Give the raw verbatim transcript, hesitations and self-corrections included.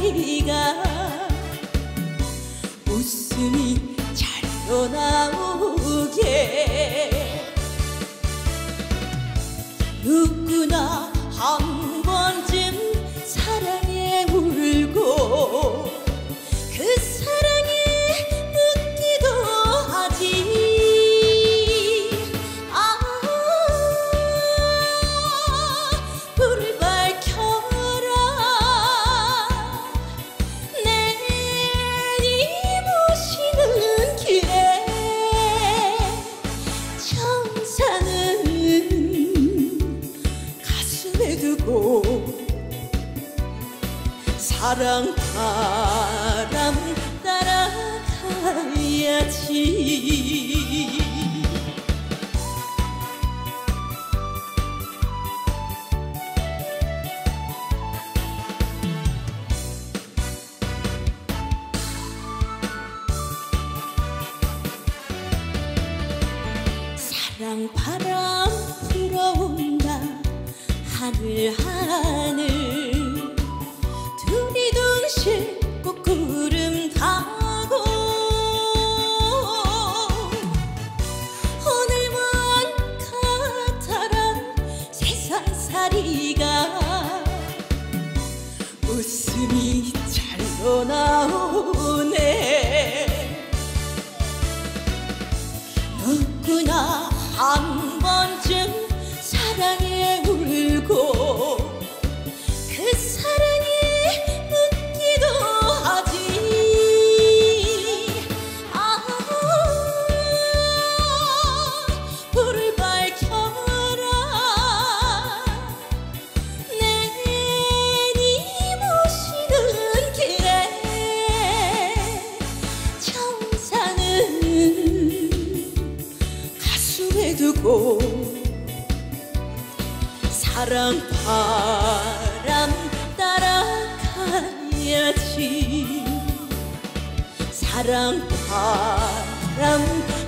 세상살이가 웃음이 잘도 나오게 누구나 한 번쯤 사랑에 울고 그 사랑에 묻기도 하지. 아, 불을 밝혀라. 내니 모시는 길에 정상은 가슴에 두고 사랑 바람 따라가야지. 사랑 바람 불어온다 하늘 하늘 두리둥실 꽃구름 타고 오늘만 같아란 세상살이가 웃음이 잘도 나오네. 누구나 한 번쯤 사랑에 울고 그 사랑에 묻기도 하지. 아, 불을 밝혀라. 내니 모시는 길에 정상은 가슴에 두고 사랑 바람 따라가야지. 사랑 바람